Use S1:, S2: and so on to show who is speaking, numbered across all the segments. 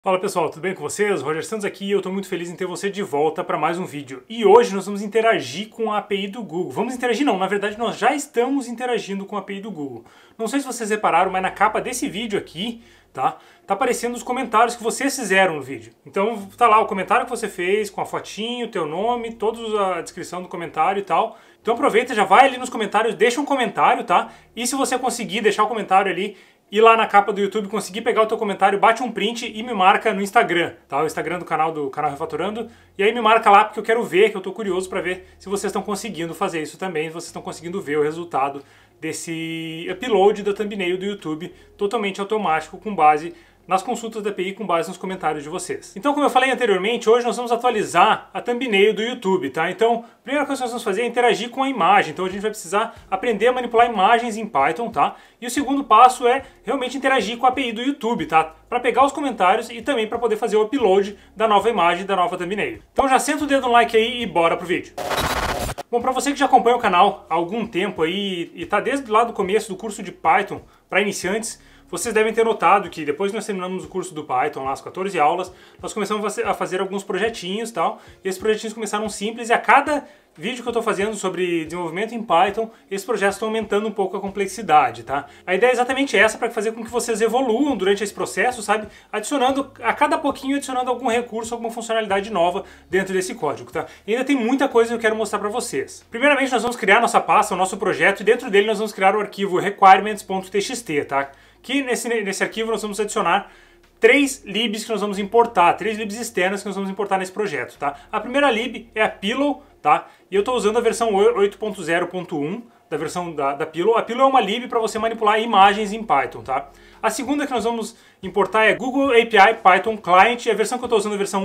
S1: Fala pessoal, tudo bem com vocês? Roger Santos aqui e eu estou muito feliz em ter você de volta para mais um vídeo. E hoje nós vamos interagir com a API do Google. Vamos interagir não, na verdade nós já estamos interagindo com a API do Google. Não sei se vocês repararam, mas na capa desse vídeo aqui, tá aparecendo os comentários que vocês fizeram no vídeo. Então tá lá o comentário que você fez, com a fotinho, teu nome, toda a descrição do comentário e tal. Então aproveita, já vai ali nos comentários, deixa um comentário, tá? E se você conseguir deixar o comentário ali, ir lá na capa do YouTube, conseguir pegar o teu comentário, bate um print e me marca no Instagram, tá? O Instagram do canal Refatorando. E aí me marca lá porque eu quero ver, que eu tô curioso para ver se vocês estão conseguindo fazer isso também, se vocês estão conseguindo ver o resultado desse upload da thumbnail do YouTube totalmente automático com base nas consultas da API, com base nos comentários de vocês. Então, como eu falei anteriormente, hoje nós vamos atualizar a thumbnail do YouTube, tá? Então, a primeira coisa que nós vamos fazer é interagir com a imagem. Então, a gente vai precisar aprender a manipular imagens em Python, tá? E o segundo passo é realmente interagir com a API do YouTube, tá? Para pegar os comentários e também para poder fazer o upload da nova imagem, da nova thumbnail. Então, já senta o dedo no like aí e bora pro vídeo. Bom, para você que já acompanha o canal há algum tempo aí e tá desde lá do começo do curso de Python para iniciantes, vocês devem ter notado que depois que nós terminamos o curso do Python, lá as 14 aulas, nós começamos a fazer alguns projetinhos e tal, e esses projetinhos começaram simples e a cada vídeo que eu estou fazendo sobre desenvolvimento em Python, esses projetos estão aumentando um pouco a complexidade, tá? A ideia é exatamente essa, para fazer com que vocês evoluam durante esse processo, sabe? Adicionando, a cada pouquinho, adicionando algum recurso, alguma funcionalidade nova dentro desse código, tá? E ainda tem muita coisa que eu quero mostrar para vocês. Primeiramente, nós vamos criar nossa pasta, o nosso projeto, e dentro dele nós vamos criar o arquivo requirements.txt, tá? Que nesse arquivo nós vamos adicionar 3 libs que nós vamos importar, 3 libs externas que nós vamos importar nesse projeto, tá? A primeira lib é a Pillow, tá? E eu estou usando a versão 8.0.1 da versão da Pillow. A Pillow é uma lib para você manipular imagens em Python, tá? A segunda que nós vamos importar é Google API Python Client, e a versão que eu estou usando é a versão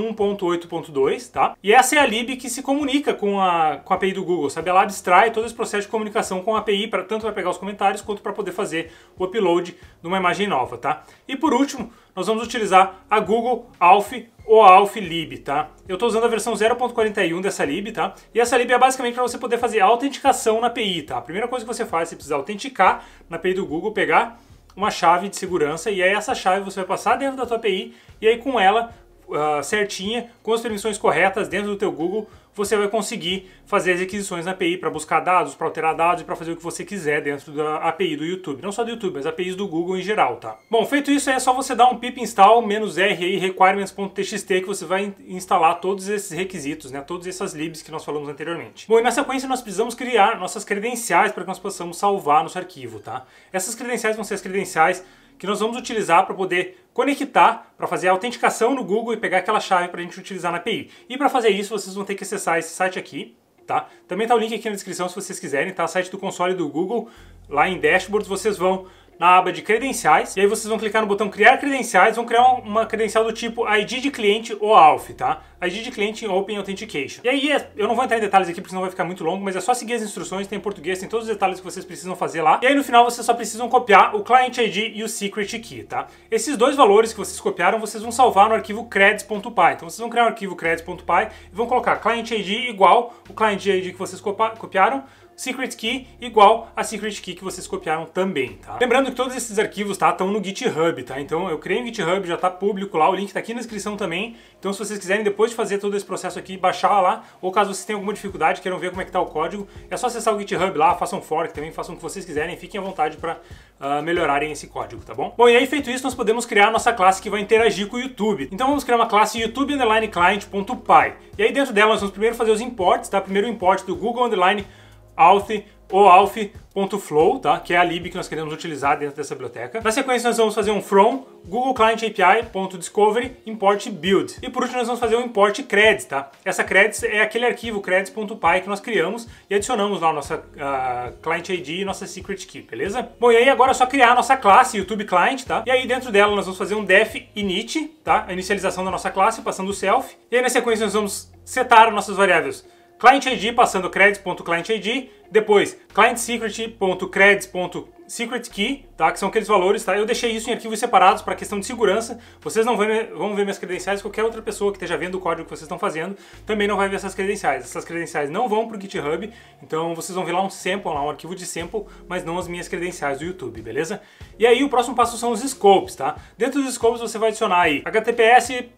S1: 1.8.2, tá? E essa é a lib que se comunica com a API do Google, sabe? Ela abstrai todo esse processo de comunicação com a API, tanto para pegar os comentários quanto para poder fazer o upload de uma imagem nova, tá? E por último, nós vamos utilizar a Google Auth ou Auth lib, tá? Eu estou usando a versão 0.41 dessa lib, tá? E essa lib é basicamente para você poder fazer a autenticação na API, tá? A primeira coisa que você faz, você precisa autenticar na API do Google, pegar uma chave de segurança, e aí essa chave você vai passar dentro da tua API, e aí com ela certinha, com as permissões corretas dentro do teu Google, você vai conseguir fazer as requisições na API para buscar dados, para alterar dados e para fazer o que você quiser dentro da API do YouTube. Não só do YouTube, mas APIs do Google em geral, tá? Bom, feito isso, é só você dar um pip install -r aí, requirements.txt, que você vai instalar todos esses requisitos, né? Todas essas libs que nós falamos anteriormente. Bom, e na sequência nós precisamos criar nossas credenciais para que nós possamos salvar nosso arquivo, tá? Essas credenciais vão ser as credenciais que nós vamos utilizar para poder conectar, para fazer a autenticação no Google e pegar aquela chave para a gente utilizar na API. E para fazer isso, vocês vão ter que acessar esse site aqui, tá? Também tá o link aqui na descrição se vocês quiserem, tá? O site do console do Google, lá em Dashboards, vocês vão na aba de credenciais, e aí vocês vão clicar no botão criar credenciais, vão criar uma credencial do tipo ID de cliente ou Auth, tá? ID de cliente Open Authentication. E aí, eu não vou entrar em detalhes aqui porque senão vai ficar muito longo, mas é só seguir as instruções, tem em português, tem todos os detalhes que vocês precisam fazer lá. E aí no final vocês só precisam copiar o Client ID e o Secret Key, tá? Esses dois valores que vocês copiaram, vocês vão salvar no arquivo creds.py. Então vocês vão criar um arquivo creds.py e vão colocar Client ID igual o Client ID que vocês copiaram, Secret Key igual a Secret Key que vocês copiaram também, tá? Lembrando que todos esses arquivos, tá, estão no GitHub, tá? Então eu criei um GitHub, já tá público lá, o link tá aqui na descrição também. Então se vocês quiserem depois de fazer todo esse processo aqui, baixar lá, ou caso vocês tenham alguma dificuldade, queiram ver como é que tá o código, é só acessar o GitHub lá, façam fork também, façam o que vocês quiserem, fiquem à vontade para melhorarem esse código, tá bom? Bom, e aí feito isso, nós podemos criar a nossa classe que vai interagir com o YouTube. Então vamos criar uma classe YouTube_Client.py. E aí dentro dela nós vamos primeiro fazer os imports, tá? Primeiro o import do Google Auth ou auth.flow, tá? Que é a lib que nós queremos utilizar dentro dessa biblioteca. Na sequência nós vamos fazer um from Google Client API.discovery import build. E por último nós vamos fazer um import creds, tá? Essa creds é aquele arquivo creds.py que nós criamos e adicionamos lá a nossa Client ID e nossa Secret Key, beleza? Bom, e aí agora é só criar a nossa classe YouTube Client, tá? E aí dentro dela nós vamos fazer um def init, tá? A inicialização da nossa classe passando o self. E aí na sequência nós vamos setar nossas variáveis Client ID passando creds.clientID, depois clientsecret.creds.clientID secret key, tá? Que são aqueles valores, tá? Eu deixei isso em arquivos separados para questão de segurança. Vocês não vão ver minhas credenciais, qualquer outra pessoa que esteja vendo o código que vocês estão fazendo também não vai ver essas credenciais. Essas credenciais não vão para o GitHub, então vocês vão ver lá um sample, lá um arquivo de sample, mas não as minhas credenciais do YouTube, beleza? E aí o próximo passo são os scopes, tá? Dentro dos scopes você vai adicionar aí https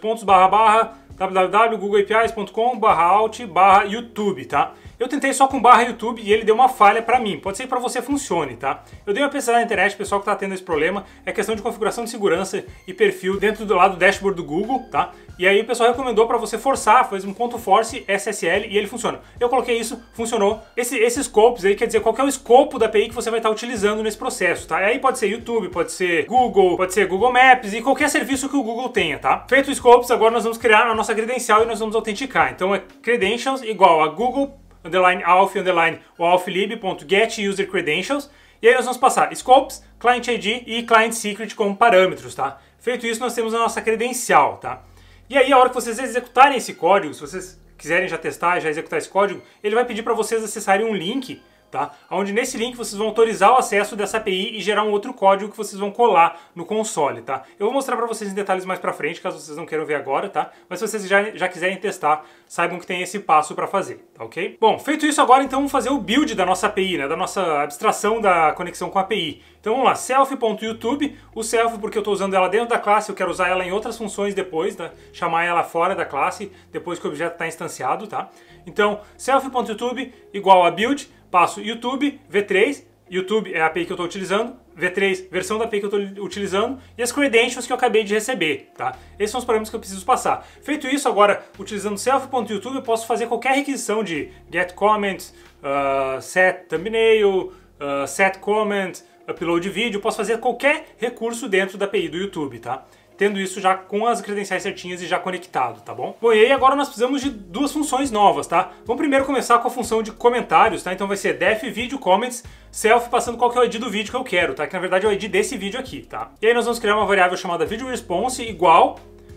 S1: www.googleapis.com/alt/youtube, tá? Eu tentei só com /YouTube e ele deu uma falha pra mim. Pode ser que pra você funcione, tá? Eu dei uma pesquisada na internet, o pessoal que tá tendo esse problema é questão de configuração de segurança e perfil dentro do lado do dashboard do Google, tá? E aí o pessoal recomendou pra você forçar, faz um ponto force SSL e ele funciona. Eu coloquei isso, funcionou. Esses scopes aí quer dizer qual que é o escopo da API que você vai estar utilizando nesse processo, tá? E aí pode ser YouTube, pode ser Google Maps e qualquer serviço que o Google tenha, tá? Feito os scopes, agora nós vamos criar a nossa credencial e nós vamos autenticar. Então é credentials igual a Google _auth_o_auth_lib.getUserCredentials e aí nós vamos passar scopes, client ID e client secret como parâmetros, tá? Feito isso, nós temos a nossa credencial, tá? E aí a hora que vocês executarem esse código, se vocês quiserem já testar, já executar esse código, ele vai pedir para vocês acessarem um link, tá? Onde nesse link vocês vão autorizar o acesso dessa API e gerar um outro código que vocês vão colar no console, tá? Eu vou mostrar para vocês em detalhes mais pra frente, caso vocês não queiram ver agora, tá? Mas se vocês já quiserem testar, saibam que tem esse passo para fazer, tá ok? Bom, feito isso agora, então vamos fazer o build da nossa API, né? Da nossa abstração da conexão com a API. Então vamos lá, self.youtube, o self porque eu estou usando ela dentro da classe, eu quero usar ela em outras funções depois, tá? Chamar ela fora da classe, depois que o objeto está instanciado, tá? Então, self.youtube igual a build, passo YouTube, V3, YouTube é a API que eu estou utilizando, V3, versão da API que eu estou utilizando, e as credentials que eu acabei de receber, tá? Esses são os parâmetros que eu preciso passar. Feito isso, agora, utilizando self.youtube, eu posso fazer qualquer requisição de get comments, set thumbnail, set comment, upload vídeo, eu posso fazer qualquer recurso dentro da API do YouTube, tá? Tendo isso já com as credenciais certinhas e já conectado, tá bom? Bom, e aí agora nós precisamos de duas funções novas, tá? Vamos primeiro começar com a função de comentários, tá? Então vai ser def video comments self passando qual que é o ID do vídeo que eu quero, tá? Que na verdade é o ID desse vídeo aqui, tá? E aí nós vamos criar uma variável chamada videoResponse igual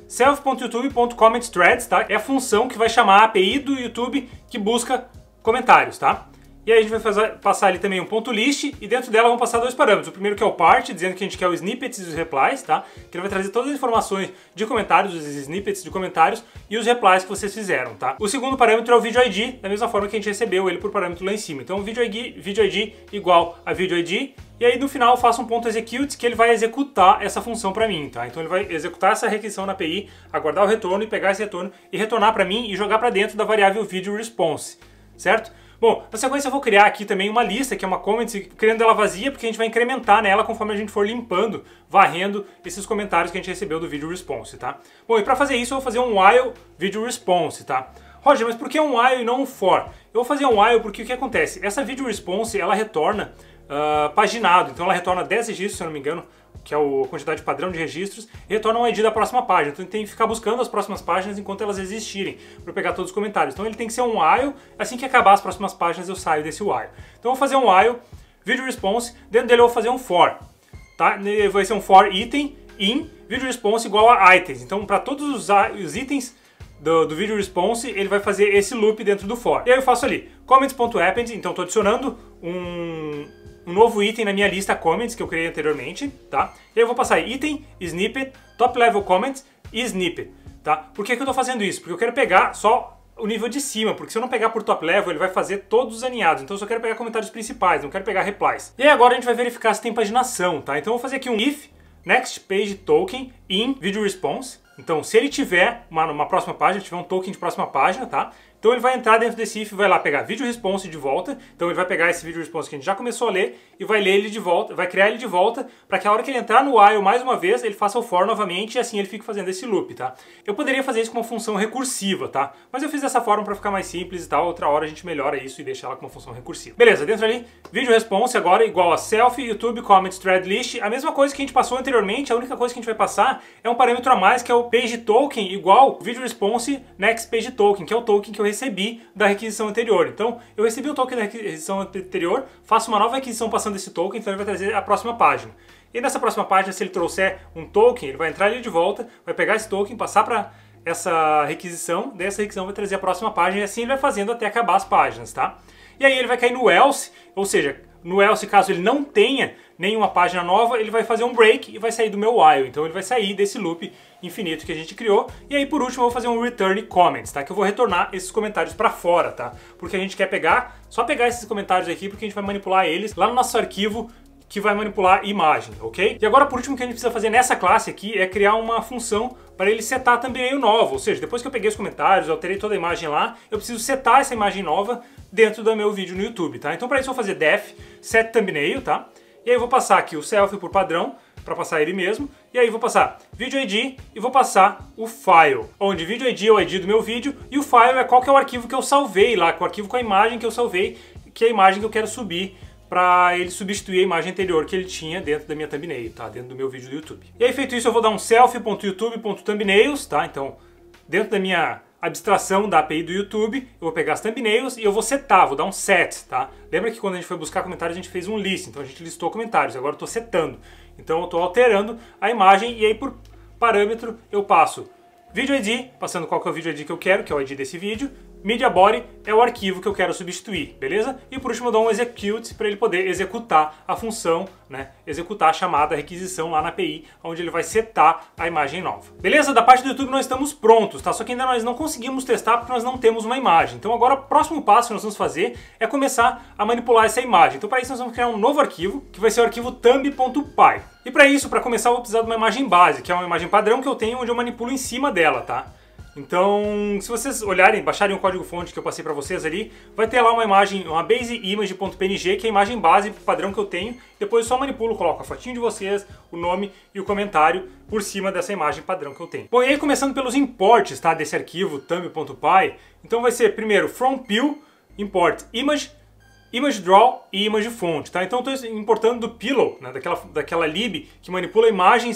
S1: self.youtube.commentsThreads, tá? É a função que vai chamar a API do YouTube que busca comentários, tá? E aí a gente vai passar ali também um ponto list e dentro dela vamos passar dois parâmetros. O primeiro que é o part, dizendo que a gente quer o snippets e os replies, tá? Que ele vai trazer todas as informações de comentários, os snippets de comentários e os replies que vocês fizeram, tá? O segundo parâmetro é o video ID, da mesma forma que a gente recebeu ele por parâmetro lá em cima. Então video ID igual a video ID e aí no final eu faço um ponto execute que ele vai executar essa função para mim, tá? Então ele vai executar essa requisição na API, aguardar o retorno e pegar esse retorno e retornar para mim e jogar para dentro da variável videoResponse, certo? Bom, na sequência eu vou criar aqui também uma lista, que é uma comment, criando ela vazia, porque a gente vai incrementar nela conforme a gente for limpando, varrendo esses comentários que a gente recebeu do video response, tá? Bom, e para fazer isso eu vou fazer um while video response, tá? Roger, mas por que um while e não um for? Eu vou fazer um while porque o que acontece? Essa video response, ela retorna paginado, então ela retorna 10 registros, se eu não me engano, que é a quantidade padrão de registros, e retorna um ID da próxima página. Então ele tem que ficar buscando as próximas páginas enquanto elas existirem, para pegar todos os comentários. Então ele tem que ser um while, assim que acabar as próximas páginas eu saio desse while. Então eu vou fazer um while, video response, dentro dele eu vou fazer um for, tá? Vai ser um for item in video response igual a items. Então para todos os itens do video response, ele vai fazer esse loop dentro do for. E aí eu faço ali, comments.append, então estou adicionando um novo item na minha lista comments que eu criei anteriormente, tá? E aí eu vou passar item, snippet, top level comments e snippet, tá? Por que eu estou fazendo isso? Porque eu quero pegar só o nível de cima, porque se eu não pegar por top level, ele vai fazer todos os aninhados. Então eu só quero pegar comentários principais, não quero pegar replies. E aí agora a gente vai verificar se tem paginação, tá? Então eu vou fazer aqui um if next page token in video response. Então se ele tiver uma próxima página, tiver um token de próxima página, tá? Então ele vai entrar dentro desse if, vai lá pegar video response de volta. Então ele vai pegar esse video response que a gente já começou a ler e vai ler ele de volta, vai criar ele de volta para que a hora que ele entrar no while mais uma vez, ele faça o for novamente e assim ele fique fazendo esse loop, tá? Eu poderia fazer isso com uma função recursiva, tá? Mas eu fiz dessa forma para ficar mais simples e tal. Outra hora a gente melhora isso e deixa ela com uma função recursiva. Beleza, dentro ali, video response agora igual a self youtube comments thread list. A mesma coisa que a gente passou anteriormente, a única coisa que a gente vai passar é um parâmetro a mais que é o page token igual video response next page token, que é o token que eu recebi da requisição anterior. Então, eu recebi o token da requisição anterior, faço uma nova requisição passando esse token, então ele vai trazer a próxima página. E nessa próxima página, se ele trouxer um token, ele vai entrar ali de volta, vai pegar esse token, passar para essa requisição, dessa requisição vai trazer a próxima página, e assim ele vai fazendo até acabar as páginas, tá? E aí ele vai cair no else, ou seja, No else, caso ele não tenha nenhuma página nova, ele vai fazer um break e vai sair do meu while. Então ele vai sair desse loop infinito que a gente criou. E aí por último eu vou fazer um return comments, tá? Que eu vou retornar esses comentários para fora, tá? Porque a gente quer só pegar esses comentários aqui, porque a gente vai manipular eles lá no nosso arquivo que vai manipular imagem, ok? E agora por último o que a gente precisa fazer nessa classe aqui é criar uma função para ele setar thumbnail novo. Ou seja, depois que eu peguei os comentários, alterei toda a imagem lá, eu preciso setar essa imagem nova dentro do meu vídeo no YouTube, tá? Então para isso eu vou fazer def set thumbnail, tá? E aí eu vou passar aqui o selfie por padrão, para passar ele mesmo, e aí vou passar video ID e vou passar o file, onde video ID é o ID do meu vídeo e o file é qual que é o arquivo que eu salvei lá, o arquivo com a imagem que eu salvei, que é a imagem que eu quero subir para ele substituir a imagem anterior que ele tinha dentro da minha thumbnail, tá? Dentro do meu vídeo do YouTube. E aí feito isso eu vou dar um selfie.youtube.thumbnails, tá? Então, dentro da minha abstração da API do YouTube, eu vou pegar as thumbnails e eu vou setar, vou dar um set, tá? Lembra que quando a gente foi buscar comentários a gente fez um list, então a gente listou comentários, agora eu estou setando. Então eu estou alterando a imagem e aí por parâmetro eu passo video ID, passando qual que é o video ID que eu quero, que é o ID desse vídeo. Media Body é o arquivo que eu quero substituir, beleza? E por último eu dou um execute para ele poder executar a função, né? Executar a chamada, a requisição lá na API, onde ele vai setar a imagem nova. Beleza? Da parte do YouTube nós estamos prontos, tá? Só que ainda nós não conseguimos testar porque nós não temos uma imagem. Então agora o próximo passo que nós vamos fazer é começar a manipular essa imagem. Então para isso nós vamos criar um novo arquivo, que vai ser o arquivo thumb.py. E para isso, para começar, eu vou precisar de uma imagem base, que é uma imagem padrão que eu tenho, onde eu manipulo em cima dela, tá? Então, se vocês olharem, baixarem o código-fonte que eu passei para vocês ali, vai ter lá uma imagem, uma base image.png, que é a imagem base padrão que eu tenho. Depois eu só manipulo, coloco a fotinho de vocês, o nome e o comentário por cima dessa imagem padrão que eu tenho. Bom, e aí começando pelos imports, tá, desse arquivo thumb.py, então vai ser primeiro from Pil, import image, image draw e image font, tá? Então eu estou importando do Pillow, né, daquela lib que manipula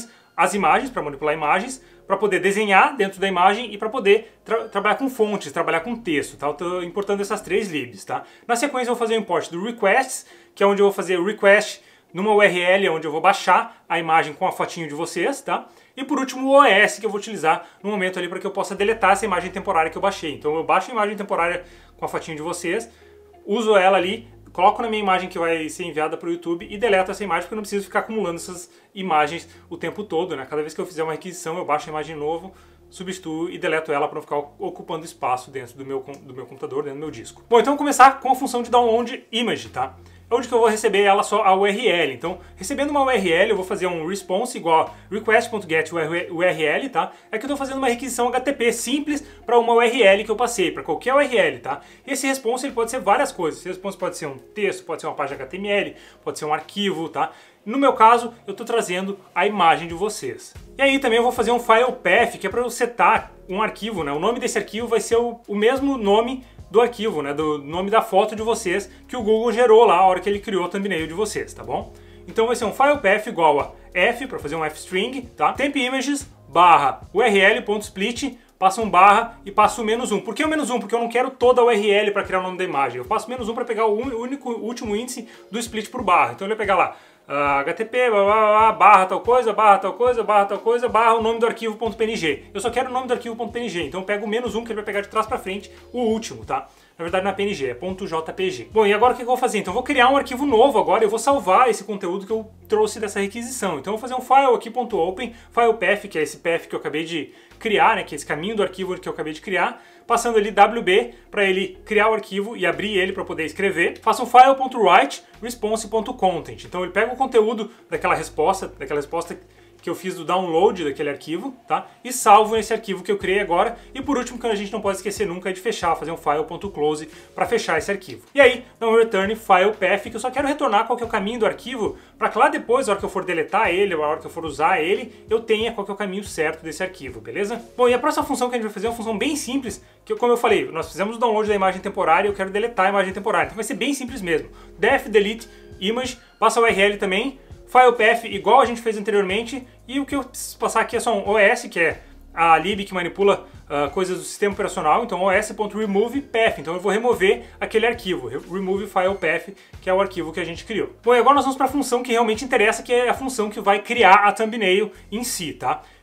S1: as imagens, para manipular imagens, para poder desenhar dentro da imagem e para poder trabalhar com fontes, trabalhar com texto, tá? Eu estou importando essas três libs, tá? Na sequência eu vou fazer o import do requests, que é onde eu vou fazer o request numa URL, onde eu vou baixar a imagem com a fotinho de vocês, tá? E por último o OS, que eu vou utilizar no momento ali para que eu possa deletar essa imagem temporária que eu baixei. Então eu baixo a imagem temporária com a fotinho de vocês, uso ela ali, coloco na minha imagem que vai ser enviada para o YouTube e deleto essa imagem porque eu não preciso ficar acumulando essas imagens o tempo todo, né? Cada vez que eu fizer uma requisição eu baixo a imagem novo, substituo e deleto ela para não ficar ocupando espaço dentro do meu computador, dentro do meu disco. Bom, então vamos começar com a função de download image, tá? Onde que eu vou receber ela só a URL. Então, recebendo uma URL, eu vou fazer um response igual a request.get URL, tá? É que eu estou fazendo uma requisição HTTP simples para uma URL que eu passei, para qualquer URL, tá? Esse response ele pode ser várias coisas. Esse response pode ser um texto, pode ser uma página HTML, pode ser um arquivo, tá? No meu caso, eu estou trazendo a imagem de vocês. E aí também eu vou fazer um file path, que é para eu setar um arquivo, né? O nome desse arquivo vai ser o mesmo nome do arquivo, né, do nome da foto de vocês que o Google gerou lá a hora que ele criou o thumbnail de vocês, tá bom? Então vai ser um file path igual a f, para fazer um f-string, tá? Temp images barra url.split, passa um barra e passo o -1. Por que o -1? Porque eu não quero toda a URL para criar o nome da imagem. Eu passo -1 para pegar o último índice do split por barra. Então ele vai pegar lá HTTP, barra tal coisa, barra tal coisa, barra tal coisa, barra o nome do arquivo .png. Eu só quero o nome do arquivo .png, então eu pego o -1 que ele vai pegar de trás para frente, o último, tá? Na verdade não é PNG, é .jpg. Bom, e agora o que eu vou fazer? Então eu vou criar um arquivo novo agora, eu vou salvar esse conteúdo que eu trouxe dessa requisição. Então eu vou fazer um file aqui, .open, file path, que é esse path que eu acabei de criar, né, que é esse caminho do arquivo que eu acabei de criar, passando ali wb para ele criar o arquivo e abrir ele para poder escrever. Faço um file.write response.content. Então ele pega o conteúdo daquela resposta que eu fiz do download daquele arquivo, tá? E salvo nesse arquivo que eu criei agora. E por último, que a gente não pode esquecer nunca é de fechar, fazer um file.close para fechar esse arquivo. E aí, dá um return file path, que eu só quero retornar qual que é o caminho do arquivo, para que lá depois, a hora que eu for deletar ele, ou a hora que eu for usar ele, eu tenha qual que é o caminho certo desse arquivo, beleza? Bom, e a próxima função que a gente vai fazer é uma função bem simples, que como eu falei, nós fizemos o download da imagem temporária e eu quero deletar a imagem temporária. Então vai ser bem simples mesmo. Def delete image, passa a URL também, file path igual a gente fez anteriormente, e o que eu preciso passar aqui é só um OS, que é a lib que manipula coisas do sistema operacional, então os.remove path, então eu vou remover aquele arquivo, remove file path, que é o arquivo que a gente criou. Bom, e agora nós vamos para a função que realmente interessa, que é a função que vai criar a thumbnail em si, tá?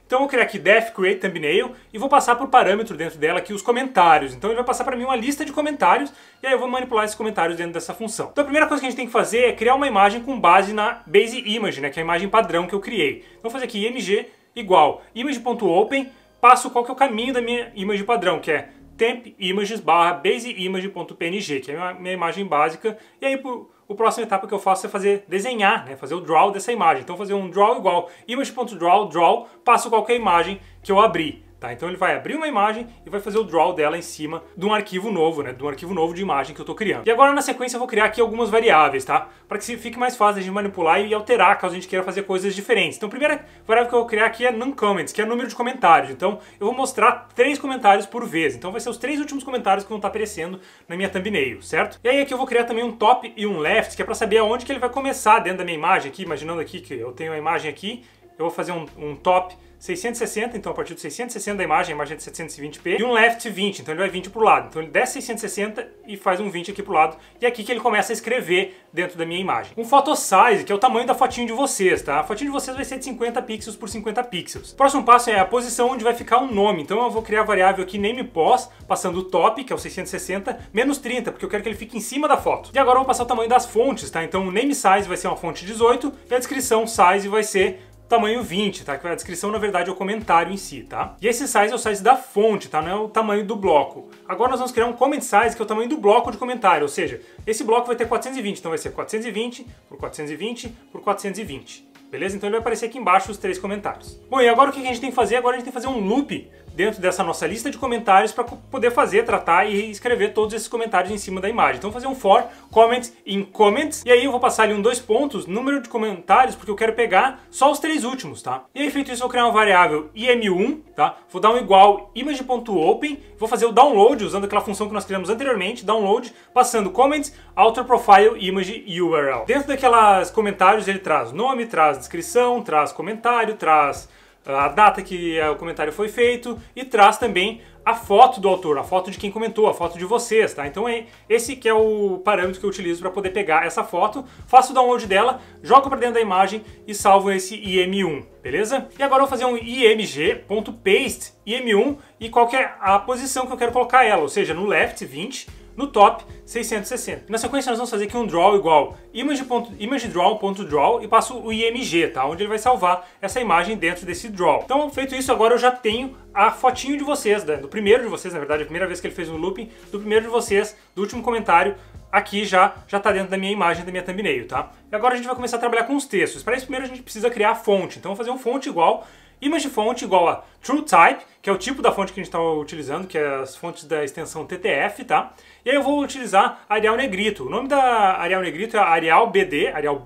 S1: Então eu vou criar aqui def create thumbnail e vou passar por parâmetro dentro dela aqui os comentários. Então ele vai passar para mim uma lista de comentários e aí eu vou manipular esses comentários dentro dessa função. Então a primeira coisa que a gente tem que fazer é criar uma imagem com base na base image, né, que é a imagem padrão que eu criei. Então vou fazer aqui img igual image.open, passo qual que é o caminho da minha image padrão, que é temp images barra baseimage.png, que é a minha imagem básica. E aí a próxima etapa que eu faço é desenhar, né, fazer o draw dessa imagem. Então fazer um draw igual image.draw, passo qualquer imagem que eu abri. Tá? Então ele vai abrir uma imagem e vai fazer o draw dela em cima de um arquivo novo, né? De um arquivo novo de imagem que eu estou criando. E agora na sequência eu vou criar aqui algumas variáveis, tá? Para que fique mais fácil de manipular e alterar caso a gente queira fazer coisas diferentes. Então a primeira variável que eu vou criar aqui é nonComments, que é o número de comentários. Então eu vou mostrar 3 comentários por vez. Então vai ser os 3 últimos comentários que vão estar aparecendo na minha thumbnail, certo? E aí aqui eu vou criar também um top e um left, que é para saber aonde que ele vai começar dentro da minha imagem aqui, imaginando aqui que eu tenho a imagem aqui, eu vou fazer um top 660, então a partir de 660 da imagem, a imagem é de 720p, e um left 20, então ele vai 20 para o lado. Então ele desce 660 e faz um 20 aqui para o lado, e é aqui que ele começa a escrever dentro da minha imagem. Um photo size, que é o tamanho da fotinho de vocês, tá? A fotinho de vocês vai ser de 50 pixels por 50 pixels. O próximo passo é a posição onde vai ficar o nome, então eu vou criar a variável aqui namePos, passando o top, que é o 660, menos 30, porque eu quero que ele fique em cima da foto. E agora eu vou passar o tamanho das fontes, tá? Então o name size vai ser uma fonte 18, e a descrição size vai ser tamanho 20, tá? Que a descrição, na verdade, é o comentário em si, tá? E esse size é o size da fonte, tá? Não é o tamanho do bloco. Agora nós vamos criar um comment size, que é o tamanho do bloco de comentário, ou seja, esse bloco vai ter 420, então vai ser 420 por 420 por 420. Beleza? Então ele vai aparecer aqui embaixo os 3 comentários. Bom, e agora o que a gente tem que fazer? Agora a gente tem que fazer um loop dentro dessa nossa lista de comentários para poder tratar e escrever todos esses comentários em cima da imagem. Então vou fazer um for comment in comments, e aí eu vou passar ali 2 pontos, número de comentários, porque eu quero pegar só os 3 últimos, tá? E aí feito isso eu vou criar uma variável im1, tá? Vou dar um igual image.open, vou fazer o download usando aquela função que nós criamos anteriormente, download, passando comments, author profile, image URL. Dentro daquelas comentários ele traz nome, traz descrição, traz comentário, traz a data que o comentário foi feito e traz também a foto do autor, a foto de quem comentou, a foto de vocês, tá? Então esse que é o parâmetro que eu utilizo para poder pegar essa foto, faço o download dela, jogo para dentro da imagem e salvo esse im1, beleza? E agora eu vou fazer um img.paste im1 e qual que é a posição que eu quero colocar ela, ou seja, no left 20, no top 660. Na sequência nós vamos fazer aqui um draw igual imageDraw.draw e passo o img, tá? Onde ele vai salvar essa imagem dentro desse draw. Então, feito isso, agora eu já tenho a fotinho de vocês, né? Do primeiro de vocês, na verdade, a primeira vez que ele fez um looping, do primeiro de vocês, do último comentário, aqui já tá dentro da minha imagem, da minha thumbnail, tá? E agora a gente vai começar a trabalhar com os textos. Para isso, primeiro a gente precisa criar a fonte. Então, eu vou fazer um fonte igual ImageFont igual a TrueType, que é o tipo da fonte que a gente está utilizando, que é as fontes da extensão TTF, tá? E aí eu vou utilizar Arial Negrito. O nome da Arial Negrito é Arial BD, Arial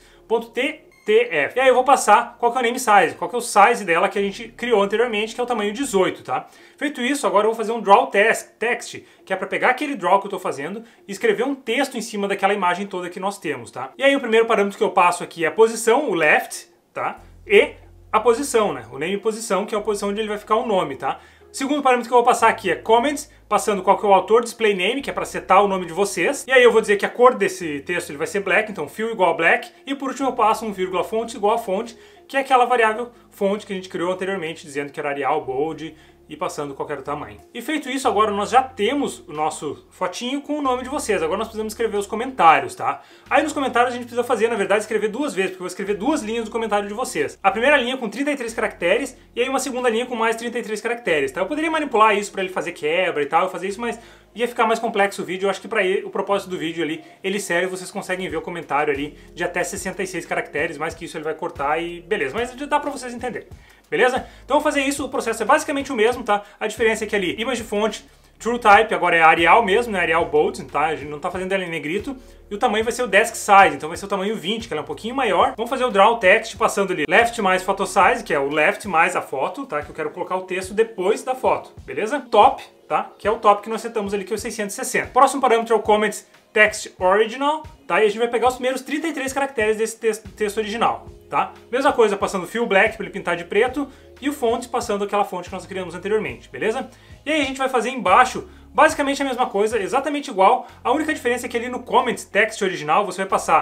S1: Bold.ttf. E aí eu vou passar qual que é o name size, qual que é o size dela que a gente criou anteriormente, que é o tamanho 18, tá? Feito isso, agora eu vou fazer um draw text, que é para pegar aquele draw que eu estou fazendo e escrever um texto em cima daquela imagem toda que nós temos, tá? E aí o primeiro parâmetro que eu passo aqui é a posição, o left, tá? E a posição, né? O name posição, que é a posição onde ele vai ficar o nome, tá? O segundo parâmetro que eu vou passar aqui é comments, passando qual que é o autor, display name, que é para setar o nome de vocês. E aí eu vou dizer que a cor desse texto ele vai ser black, então fill igual a black. E por último eu passo um vírgula fonte igual a fonte, que é aquela variável fonte que a gente criou anteriormente, dizendo que era Arial, Bold e passando qualquer tamanho. E feito isso, agora nós já temos o nosso fotinho com o nome de vocês. Agora nós precisamos escrever os comentários, tá? Aí nos comentários a gente precisa fazer, na verdade, escrever 2 vezes, porque eu vou escrever 2 linhas do comentário de vocês. A primeira linha com 33 caracteres e aí uma segunda linha com mais 33 caracteres, tá? Eu poderia manipular isso para ele fazer quebra e tal, fazer isso, mas ia ficar mais complexo o vídeo. Eu acho que para o propósito do vídeo ali, ele serve, vocês conseguem ver o comentário ali de até 66 caracteres, mais que isso ele vai cortar e beleza, mas já dá para vocês entenderem. Beleza? Então vou fazer isso, o processo é basicamente o mesmo, tá? A diferença é que ali, image font, TrueType, agora é Arial mesmo, né? Arial Bold, tá? A gente não tá fazendo ela em negrito. E o tamanho vai ser o desk size, então vai ser o tamanho 20, que ela é um pouquinho maior. Vamos fazer o draw text passando ali left mais photo size, que é o left mais a foto, tá? Que eu quero colocar o texto depois da foto, beleza? Top, tá? Que é o top que nós setamos ali, que é o 660. Próximo parâmetro é o comments text original, tá? E a gente vai pegar os primeiros 33 caracteres desse texto original, tá? Mesma coisa, passando fill black para ele pintar de preto e o font passando aquela fonte que nós criamos anteriormente, beleza? E aí a gente vai fazer embaixo basicamente a mesma coisa, exatamente igual. A única diferença é que ali no comments text original você vai passar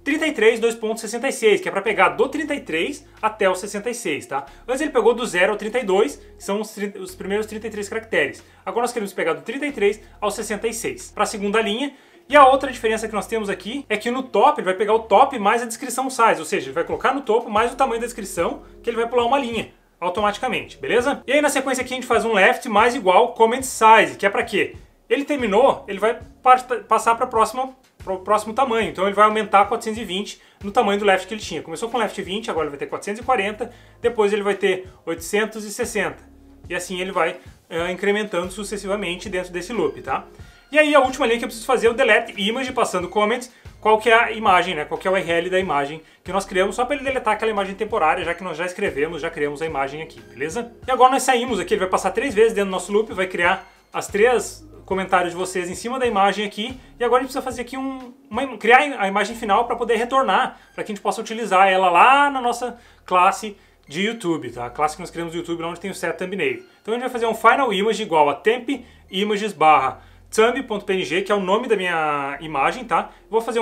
S1: 33 2.66, que é para pegar do 33 até o 66, tá? Antes ele pegou do 0 ao 32, que são os primeiros 33 caracteres. Agora nós queremos pegar do 33 ao 66. Para a segunda linha. E a outra diferença que nós temos aqui é que no top ele vai pegar o top mais a descrição size, ou seja, ele vai colocar no topo mais o tamanho da descrição, que ele vai pular uma linha automaticamente, beleza? E aí na sequência aqui a gente faz um left mais igual comment size, que é para quê? Ele terminou, ele vai passar para o próximo tamanho, então ele vai aumentar 420 no tamanho do left que ele tinha. Começou com left 20, agora ele vai ter 440, depois ele vai ter 860, e assim ele vai incrementando sucessivamente dentro desse loop, tá? E aí a última linha que eu preciso fazer é o delete image, passando comments, qual que é a imagem, né? Qual que é o URL da imagem que nós criamos, só para ele deletar aquela imagem temporária, já que nós já escrevemos, já criamos a imagem aqui, beleza? E agora nós saímos aqui, ele vai passar 3 vezes dentro do nosso loop, vai criar as 3 comentários de vocês em cima da imagem aqui, e agora a gente precisa fazer aqui criar a imagem final para poder retornar, para que a gente possa utilizar ela lá na nossa classe de YouTube, tá? A classe que nós criamos no YouTube, onde tem o set thumbnail. Então a gente vai fazer um final image igual a temp images barra thumb.png, que é o nome da minha imagem, tá? Vou fazer um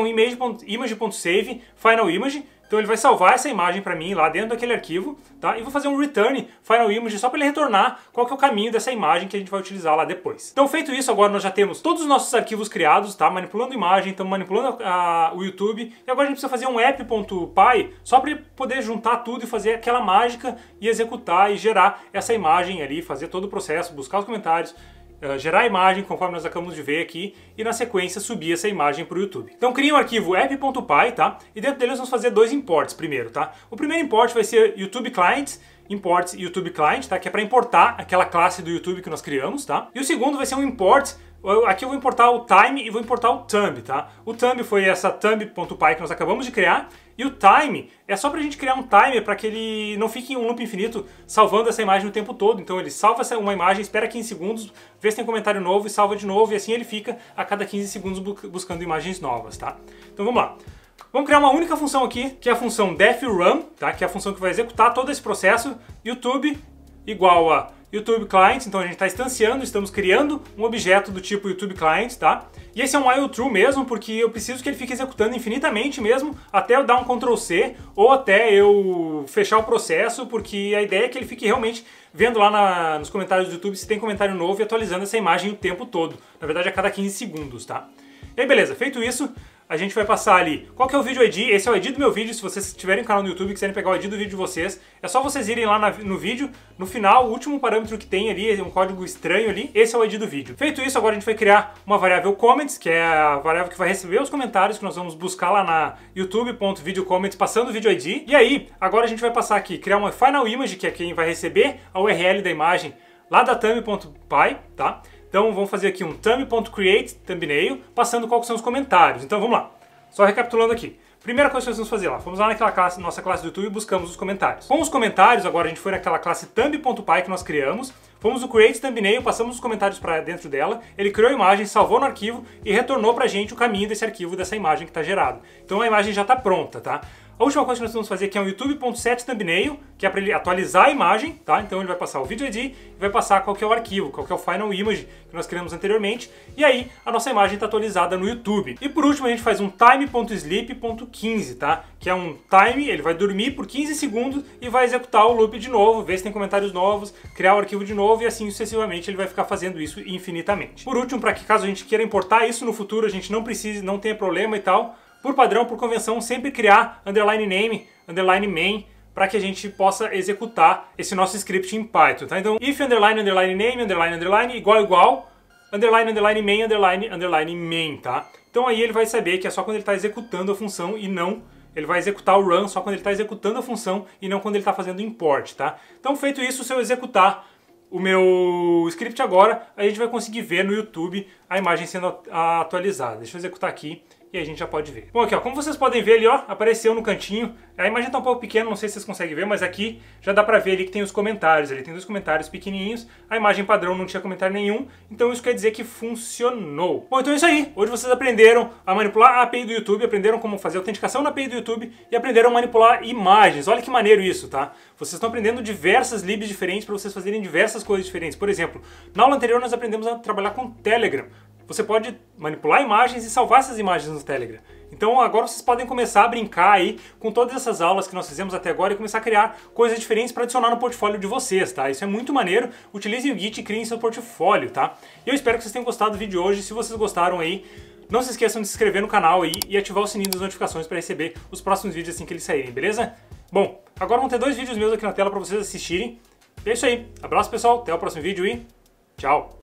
S1: image.save final image, então ele vai salvar essa imagem para mim lá dentro daquele arquivo, tá? E vou fazer um return final image só para ele retornar qual que é o caminho dessa imagem que a gente vai utilizar lá depois. Então feito isso, agora nós já temos todos os nossos arquivos criados, tá? Manipulando imagem, estamos manipulando o YouTube, e agora a gente precisa fazer um app.py só para poder juntar tudo e fazer aquela mágica e executar e gerar essa imagem ali, fazer todo o processo, buscar os comentários, gerar a imagem conforme nós acabamos de ver aqui e na sequência subir essa imagem para o YouTube. Então cria um arquivo app.py, tá? E dentro dele nós vamos fazer 2 imports primeiro, tá? O primeiro import vai ser YouTube Clients, imports YouTube Client, tá? Que é para importar aquela classe do YouTube que nós criamos, tá? E o segundo vai ser um import, aqui eu vou importar o time e vou importar o thumb, tá? O thumb foi essa thumb.py que nós acabamos de criar, e o time é só pra gente criar um timer para que ele não fique em um loop infinito salvando essa imagem o tempo todo. Então ele salva uma imagem, espera 15 segundos, vê se tem comentário novo e salva de novo, e assim ele fica a cada 15 segundos buscando imagens novas, tá? Então vamos lá. Vamos criar uma única função aqui, que é a função defrun, tá? Que é a função que vai executar todo esse processo. YouTube igual a YouTube Client, então a gente está instanciando, estamos criando um objeto do tipo YouTube Client, tá? E esse é um while true mesmo, porque eu preciso que ele fique executando infinitamente mesmo, até eu dar um Ctrl+C, ou até eu fechar o processo, porque a ideia é que ele fique realmente vendo lá nos comentários do YouTube se tem comentário novo e atualizando essa imagem o tempo todo. Na verdade, a cada 15 segundos, tá? E aí, beleza, feito isso, a gente vai passar ali. Qual que é o vídeo ID? Esse é o ID do meu vídeo. Se vocês tiverem um canal no YouTube e quiserem pegar o ID do vídeo de vocês, é só vocês irem lá no vídeo. No final, o último parâmetro que tem ali, um código estranho ali, esse é o ID do vídeo. Feito isso, agora a gente vai criar uma variável comments, que é a variável que vai receber os comentários que nós vamos buscar lá na youtube.videocomments passando o vídeo ID. E aí, agora a gente vai passar aqui, criar uma final image, que é quem vai receber a URL da imagem lá da thumb.py, tá? Então vamos fazer aqui um thumb.create thumbnail, passando quais são os comentários. Então vamos lá, só recapitulando aqui. Primeira coisa que nós vamos fazer lá, fomos lá naquela classe, nossa classe do YouTube e buscamos os comentários. Com os comentários, agora a gente foi naquela classe thumb.py que nós criamos, fomos no create thumbnail, passamos os comentários para dentro dela, ele criou a imagem, salvou no arquivo e retornou pra gente o caminho desse arquivo, dessa imagem que está gerado. Então a imagem já está pronta, tá? A última coisa que nós vamos fazer aqui é um youtube.setThumbnail, que é para ele atualizar a imagem, tá? Então ele vai passar o vídeo ID e vai passar qual que é o arquivo, qual que é o final image que nós criamos anteriormente, e aí a nossa imagem está atualizada no YouTube. E por último a gente faz um time.sleep.15, tá? Que é um time, ele vai dormir por 15 segundos e vai executar o loop de novo, ver se tem comentários novos, criar o arquivo de novo e assim sucessivamente ele vai ficar fazendo isso infinitamente. Por último, para que caso a gente queira importar isso no futuro, a gente não precise, não tenha problema e tal, por padrão, por convenção, sempre criar underline name, underline main, para que a gente possa executar esse nosso script em Python, tá? Então, if underline underline name, underline underline, igual, underline underline main, underline underline main, tá? Então aí ele vai saber que é só quando ele está executando a função e não... Ele vai executar o run só quando ele está executando a função e não quando ele está fazendo import, tá? Então, feito isso, se eu executar o meu script agora, a gente vai conseguir ver no YouTube a imagem sendo atualizada. Deixa eu executar aqui e a gente já pode ver. Bom, aqui ó, como vocês podem ver ali, ó, apareceu no cantinho. A imagem tá um pouco pequena, não sei se vocês conseguem ver, mas aqui já dá pra ver ali que tem os comentários. Ali tem 2 comentários pequenininhos. A imagem padrão não tinha comentário nenhum, então isso quer dizer que funcionou. Bom, então é isso aí. Hoje vocês aprenderam a manipular a API do YouTube, aprenderam como fazer autenticação na API do YouTube e aprenderam a manipular imagens. Olha que maneiro isso, tá? Vocês estão aprendendo diversas libs diferentes para vocês fazerem diversas coisas diferentes. Por exemplo, na aula anterior nós aprendemos a trabalhar com Telegram. Você pode manipular imagens e salvar essas imagens no Telegram. Então agora vocês podem começar a brincar aí com todas essas aulas que nós fizemos até agora e começar a criar coisas diferentes para adicionar no portfólio de vocês, tá? Isso é muito maneiro. Utilizem o Git e criem seu portfólio, tá? E eu espero que vocês tenham gostado do vídeo de hoje. Se vocês gostaram aí, não se esqueçam de se inscrever no canal aí e ativar o sininho das notificações para receber os próximos vídeos assim que eles saírem, beleza? Bom, agora vão ter 2 vídeos meus aqui na tela para vocês assistirem. E é isso aí. Abraço, pessoal. Até o próximo vídeo e tchau!